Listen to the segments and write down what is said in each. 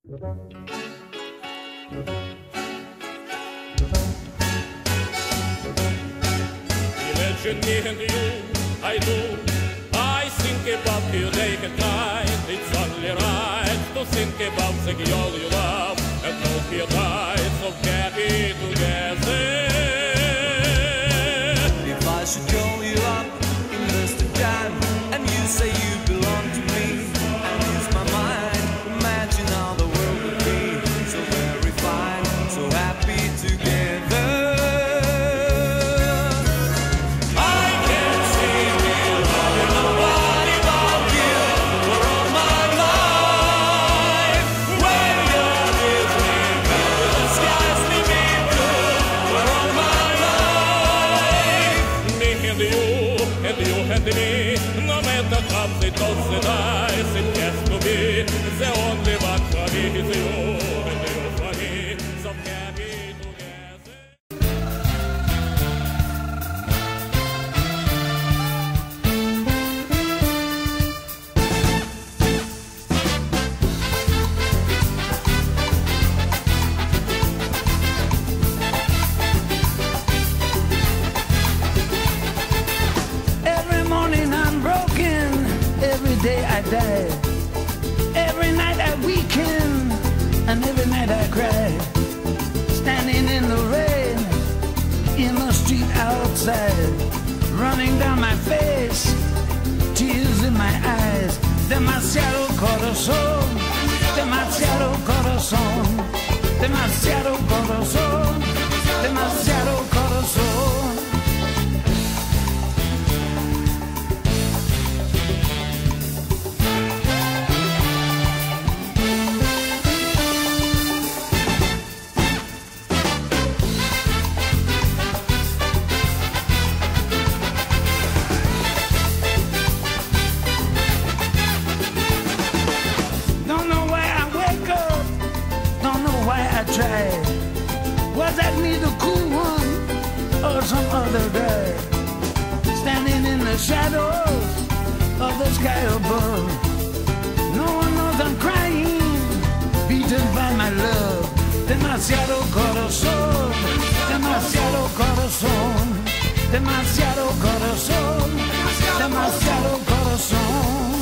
Me and you, I do. I think about you day and night. It's only right to think about the girl you love and hope your nights of happy together. If I should call you up, invest the time, and you say you belong to me, and use my mind, imagine how the world would be so very fine, so happy together. No matter how they toss the dice, it has to be the only one for me is you, and you for me, so happy together. Day I die, every night I weaken, and every night I cry. Standing in the rain, in the street outside, running down my face, tears in my eyes. Demasiado corazón, demasiado corazón, demasiado corazón, demasiado corazón. Was that me, the cool one, or some other guy? Standing in the shadows of the sky above. No one knows I'm crying, beaten by my love. Demasiado corazón, demasiado corazón, demasiado corazón, demasiado corazón.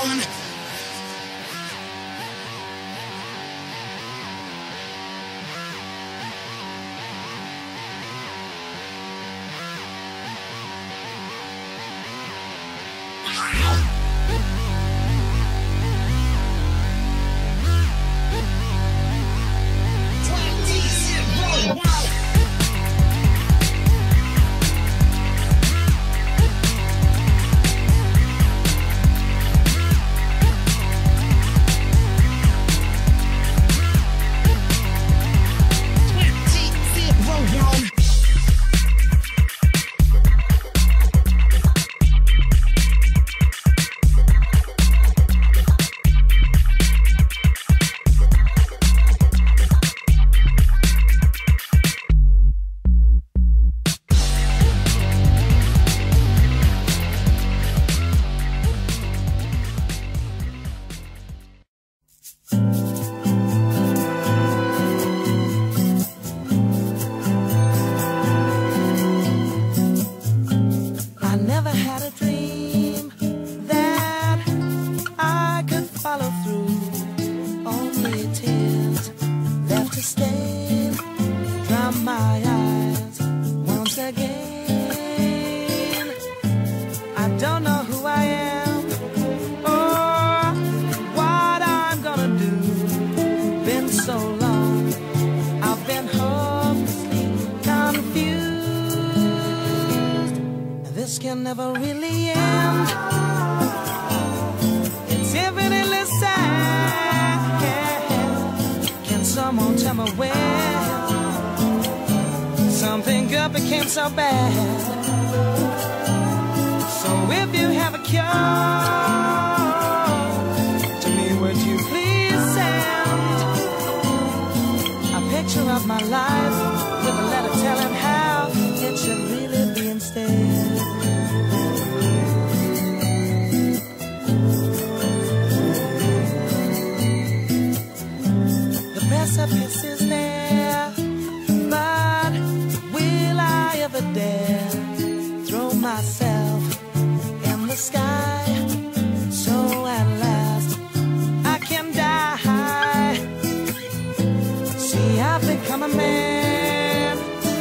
Can never really end. It's infinitely sad. Can someone tell me when something good became so bad? So if you have a cure to me, would you please send a picture of my life with a letter telling how it should really be instead? Precipice is there, but will I ever dare throw myself in the sky? So at last I can die. See, I've become a man.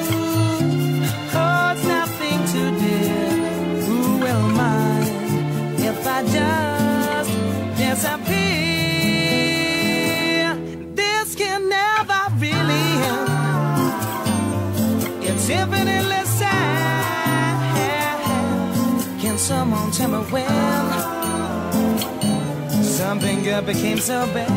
Oh, it's nothing too dear. Who will mind if I just disappear? Infinitely sad. Can someone tell me when something good became so bad?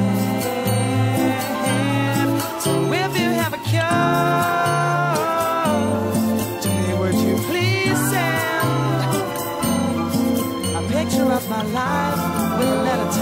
So if you have a cure to me, would you please send a picture of my life with a letter